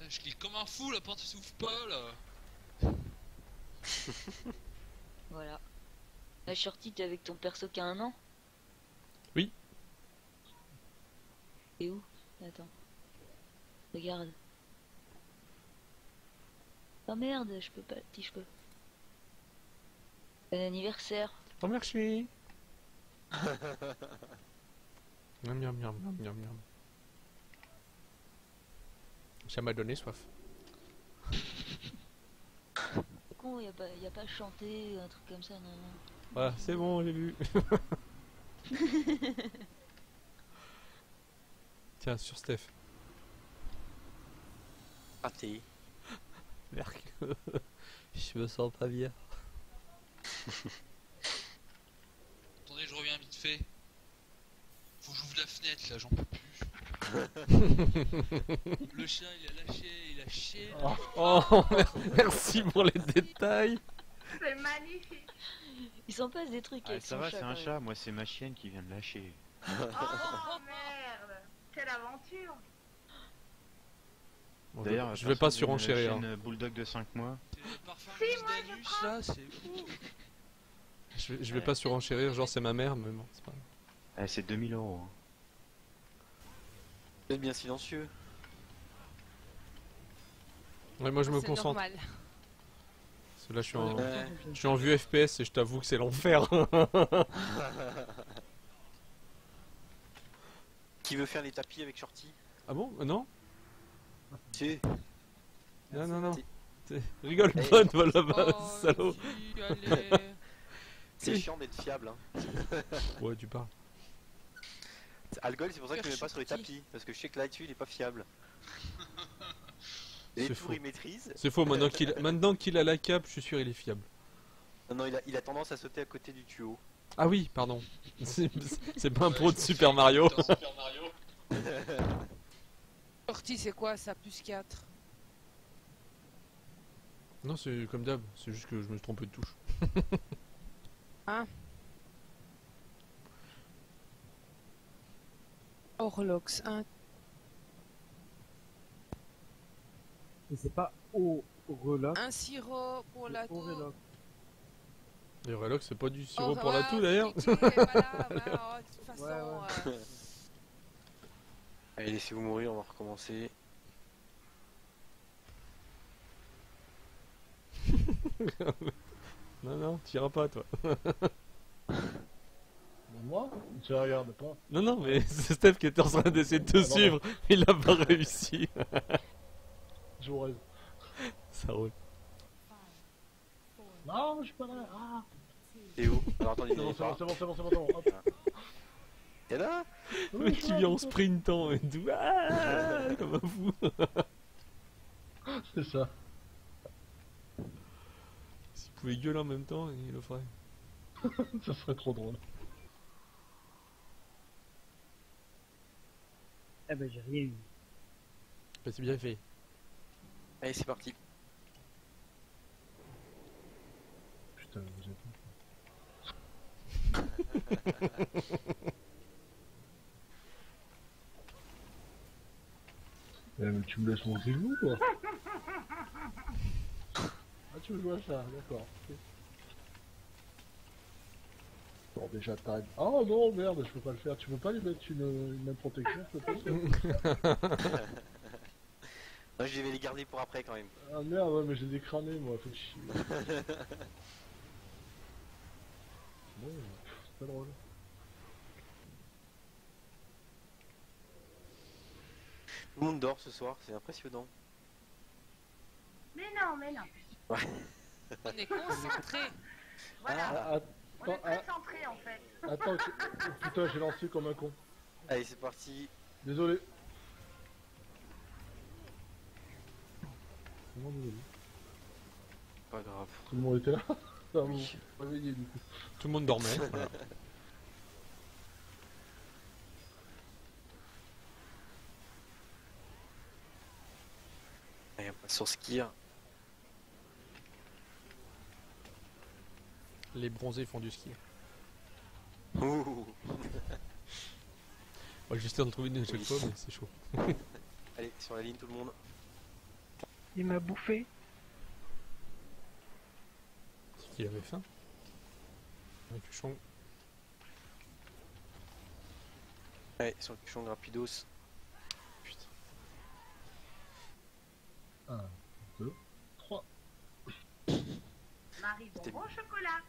Je clique comme un fou, la porte s'ouvre pas là. Voilà. La Shorty, t'es avec ton perso qui a 1 an? Oui. Et où? Attends. Regarde. Oh merde, je peux pas, si je peux. Bon anniversaire. Oh merci. Miam miam miam miam miam miam. Ça m'a donné soif. C'est con, y a pas chanté, un truc comme ça, non, non. Voilà, c'est bon, j'ai vu. Tiens, sur Steph. Raté. Merc. Je me sens pas bien. Attendez, je reviens vite fait. Faut que j'ouvre la fenêtre là, j'en peux plus. Le chien il a lâché, il a chié. Oh, merci pour les détails. C'est magnifique. Il s'en passe des trucs Ah, avec ça son va, chat, c'est quand un même. chat, moi c'est ma chienne qui vient de lâcher. Oh merde. Quelle aventure. Bon, D'ailleurs, je vais pas personne veut surenchérir. une bulldog de 5 mois. C'est le parfum Si, Miss moi, je Danus prends. là, c'est ouf. Je vais pas surenchérir, genre c'est ma mère, mais bon, c'est pas grave. C'est 2000 €. Hein. Vous êtes bien silencieux. Ouais, moi je me C'est concentre. normal. Parce que là je suis en vue FPS et je t'avoue que c'est l'enfer. Qui veut faire les tapis avec Shorty? Ah bon? Non? Si. Non, non, non. Si. Rigole Hey. pas, toi là-bas, Oh, salaud. si, allez. C'est Si. chiant d'être fiable. Hein. Ouais, tu parles. Algol, c'est pour ça que je Faire ne mets pas sur les Shorty. tapis. Parce que je sais que là-dessus, il est pas fiable. Les C'est tours, faux. il maîtrise. C'est faux, maintenant qu'il a la cape, je suis sûr il est fiable. Non, non, il a tendance à sauter à côté du tuyau. Ah oui, pardon. C'est pas un pro de Super Mario. Shorty, c'est quoi ça? Plus 4. Non, c'est comme d'hab, c'est juste que je me suis trompé de touche. Orlox 1. Et c'est pas au relax, Un sirop pour la au toux. relax. Et Relox, c'est pas du Au sirop pour la revoir, toux d'ailleurs. Kiki, voilà, de toute façon. Ouais, Allez, laissez-vous mourir, on va recommencer. Non, non, t'iras pas toi. Moi, tu regardes pas. Non, non, mais c'est Steph qui était en train d'essayer de te non. suivre. Il a pas réussi. Je vous rêve. Ça roule. Non, je suis pas là. Ah. Et où? Alors attendez, C'est il bon, est c'est bon, pas. c'est bon, c'est bon, c'est bon, c'est bon. Hop. T'es là? Le mec qui vient en sprintant et tout. Ah, comme un fou. C'est ça. S'il pouvait gueuler en même temps, il le ferait. Ça serait trop drôle. Eh ben, j'ai rien eu. Bah, c'est bien fait. Allez, c'est parti. Putain, vous êtes. Mais tu me laisses mon grillou, toi. Ah, tu veux jouer à ça, d'accord. Ok. Bon, déjà, t'arrêtes. Oh non, merde, je peux pas le faire. Tu peux pas lui mettre une même protection, s'il te plaît? Non, je vais les garder pour après quand même. Ah merde, ouais, mais j'ai des crânés, moi, fait chier. Bon, c'est pas drôle. Tout le monde dort ce soir, c'est impressionnant. Mais non, mais non. Ouais. On est concentré. Voilà. Ah, On est attends, très centré en fait. attends, oh, putain, j'ai lancé comme un con. Allez, c'est parti. Désolé. Vraiment désolé. Pas grave. Tout le monde était là. Ça Oui. vous réveillez du coup. Tout le monde dormait. Voilà. Allez, on passe sur skier. Les bronzés font du ski. Ouh. Moi j'essaie d'en trouver une à chaque Oui. fois, mais c'est chaud. Allez, sur la ligne tout le monde. Il m'a bouffé. C'est qu'il avait faim. Un cuchon. Ouais, sur le cuchon rapidos. Putain. 1, 2, 3. Marie, bonbon au chocolat.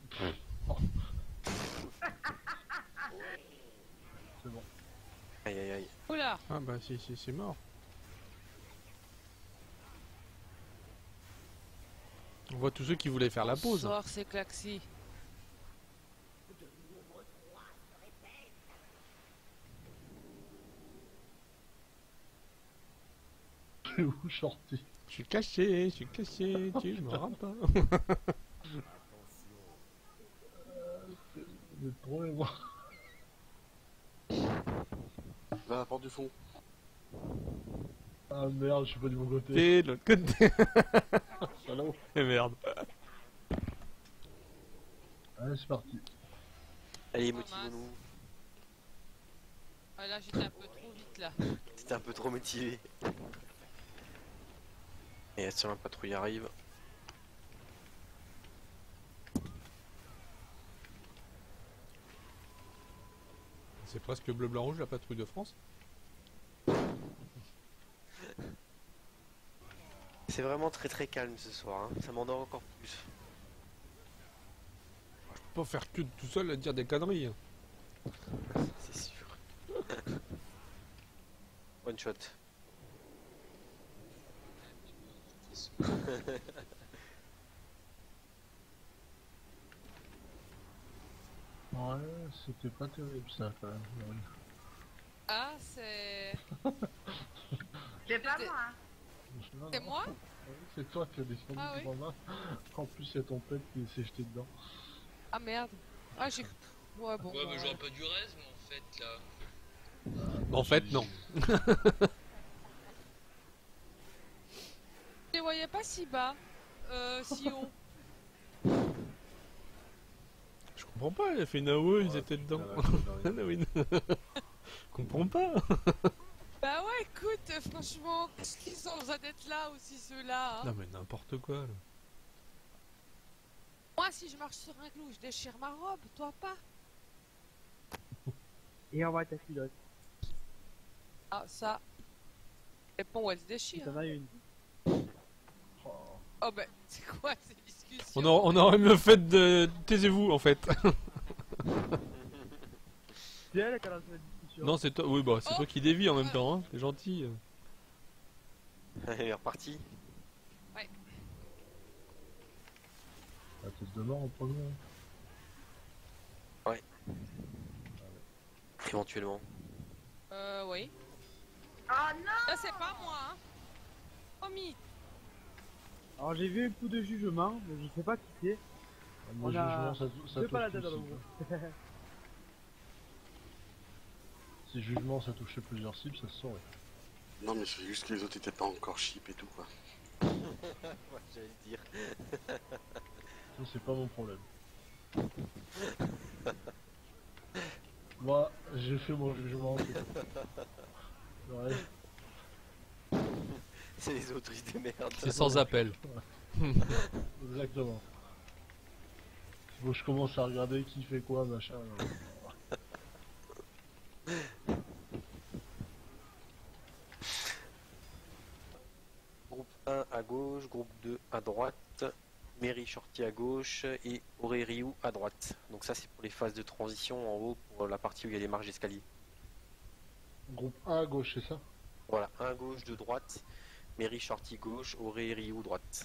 C'est bon. Aïe aïe aïe. Oula. Ah bah c'est mort. On voit tous ceux qui voulaient faire la pause. Sors, c'est Klaxi. Je suis où, Shorty? Je suis caché, tu m'auras pas. Vous êtes trop et moi. Va à la porte du fond. Ah merde, je suis pas du bon côté. T'es de l'autre côté. Salaud. Et merde. Allez, c'est parti. Allez, Oh, motivons-nous. Ah là, j'étais un peu trop vite là. T'étais un peu trop motivé. Et attention, la patrouille arrive. C'est presque bleu blanc rouge la patrouille de France. C'est vraiment très très calme ce soir, hein. Ça m'endort encore plus. Je peux pas faire que tout seul à dire des conneries. C'est sûr. One shot. Ouais, c'était pas terrible ça quand même. Ouais. Ah, c'est... C'est pas C'était- moi. Hein. C'est moi? Ouais, c'est toi qui as descendu Ah oui. devant moi. En plus, il y a ton pet qui s'est jeté dedans. Ah merde. Ah, j'ai... Ouais, bon. Ouais, bah, mais j'aurais pas du reste, mais en fait, là. En fait, non. Je les voyais pas si bas. Si haut. Je comprends pas, il a fait une AOE, ils étaient dedans. Ah oui. Je comprends pas. Bah ouais, écoute, franchement, ils ont besoin d'être là aussi, ceux-là. Hein. Non mais n'importe quoi là. Moi, si je marche sur un clou, je déchire ma robe, toi pas. Et on va ta culotte. Ah, ça. Et bon, elle se déchire. T'en as une. Oh bah, c'est quoi ces discussions? On aurait mieux fait de... Taisez-vous en fait. C'est elle qui a lancé la discussion. Non c'est toi, oui bah c'est toi qui dévie en même temps, hein. T'es gentil. Elle est repartie. La tête de mort en premier. Éventuellement. Oui. Oh non. Là, c'est pas moi, hein. Promis. Alors j'ai vu un coup de jugement, mais je sais pas qui c'est. Moi, On a jugement, ça deux touche paladins tout dans le cible. groupe. Si jugement ça touchait plusieurs cibles, ça se saurait. Non, mais c'est juste que les autres étaient pas encore cheap et tout, quoi. Ouais, j'allais le dire. Ça, c'est pas mon problème. Moi, j'ai fait mon jugement. C'est tout. Ouais, C'est les autres, ils se démerdent. C'est sans appel. exactement. Faut que je commence à regarder qui fait quoi, machin. Groupe 1 à gauche, groupe 2 à droite, Mary Shorty à gauche et Auré Ryu à droite. Donc ça c'est pour les phases de transition en haut pour la partie où il y a les marches d'escalier. Groupe 1 à gauche, c'est ça? Voilà, 1 à gauche, 2 droite, Mary Shorty gauche, Auré Ryu droite.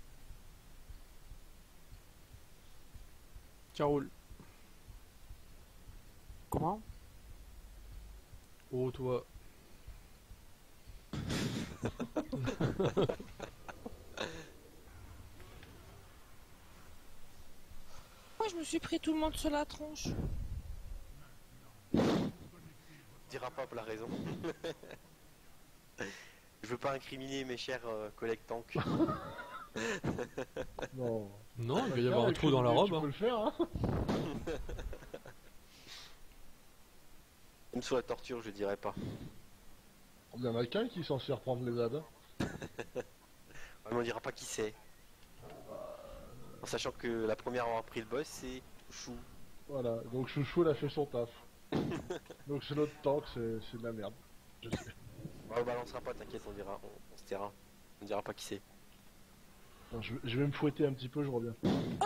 Tiens roule. Comment? Oh toi. Moi, je me suis pris tout le monde sur la tronche. Dira pas la raison. Je veux pas incriminer mes chers collègues tanks. Non. Non, il va y avoir un trou dans la robe. Tu Hein. peux le faire, hein? Même sous la torture, je dirais pas. Il y en a qu'un qui s'en fait reprendre les ZAD. Mais on dira pas qui c'est. En sachant que la première à avoir pris le boss, c'est Chou. Voilà, donc Chouchou elle a fait son taf. Donc c'est notre tank, c'est de la merde. Je sais. On balancera pas, t'inquiète, on se taira. On dira pas qui c'est. Attends, je vais me fouetter un petit peu, je reviens.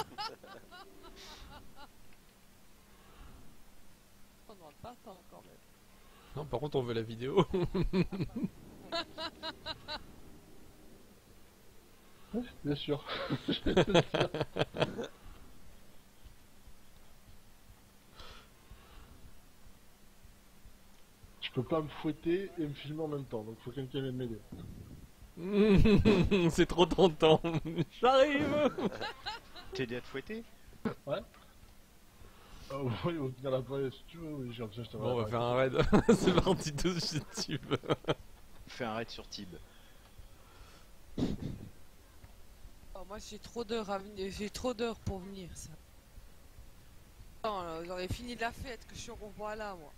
On n'en pas tant quand même. Non, par contre, on veut la vidéo. Ouais, bien sûr. Je peux pas me fouetter et me filmer en même temps, donc faut quelqu'un vienne m'aider. C'est trop tentant. J'arrive. T'aider à te fouetter? Ouais. Oui, au pire la poêle si tu veux, oui, je te Bon, on va faire un raid. C'est parti tous si tu veux. Fais un raid sur Tib. Oh, moi j'ai trop d'heures à venir, j'ai trop d'heures pour venir ça. Non, j'aurais fini la fête que je suis revois là moi.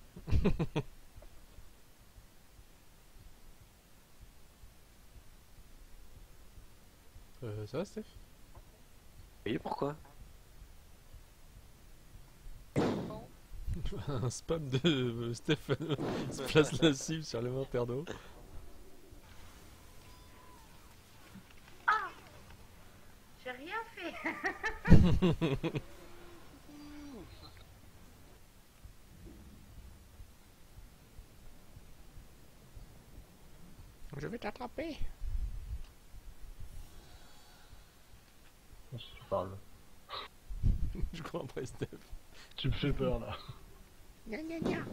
Ça va, Steph? Et pourquoi? Un spam de Steph se place la cible sur l'élémentaire d'eau. J'ai rien fait. Je vais t'attraper. Si tu parles. Je crois après Steph. Tu me fais peur là. Gna gna gna.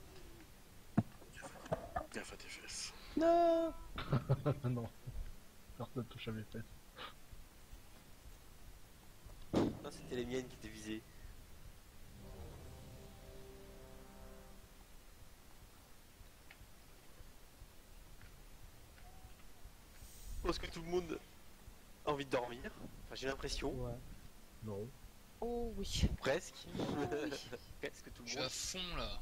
Gaffe à tes fesses. Non. Non. Personne touche à mes fesses. Non, c'était les miennes qui étaient visées. Je pense que tout le monde a envie de dormir. Enfin, j'ai l'impression. Ouais. Non. Oh oui. Presque. Presque tout Je le suis à monde. fond là.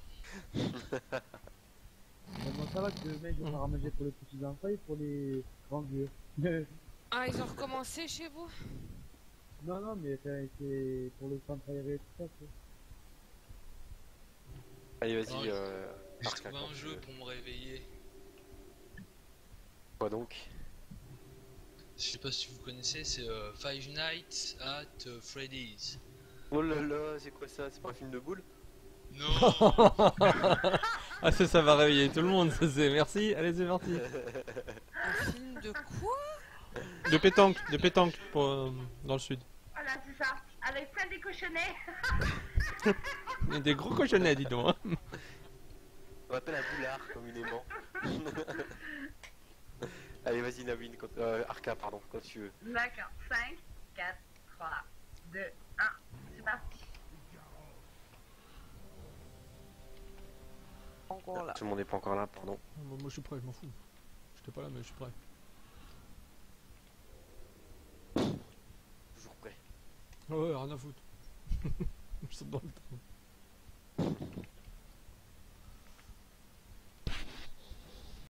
Bon, ça va que mec, je vais pas ramager pour les petits enfants et pour les grands vieux. Ah, ils ont recommencé chez vous? Non, non, mais c'est pour le centre aéré et tout ça. quoi. Allez, vas-y. Ouais. J'ai Arca, trouvé quand un tu jeu veux. pour me réveiller. Quoi donc? Je sais pas si vous connaissez, c'est Five Nights at Freddy's. Oh là là, c'est quoi ça? C'est pas un film de boule? Non. Ah ça va réveiller tout le monde, ça c'est merci, allez c'est parti. Un film de quoi? De pétanque pour, dans le sud. Voilà, c'est ça. Avec plein des cochonnets. Il y a des gros cochonnets dis donc. Hein. On m'appelle un boulard communément. Allez, vas-y, Navin, Arca, pardon, quand tu veux. D'accord. 5, 4, 3, 2, 1. C'est parti. Encore là. Tout le monde n'est pas encore là, pardon. Moi je suis prêt, je m'en fous. J'étais pas là mais je suis prêt. Toujours prêt. Ouais, rien à foutre. Je saute dans le temps.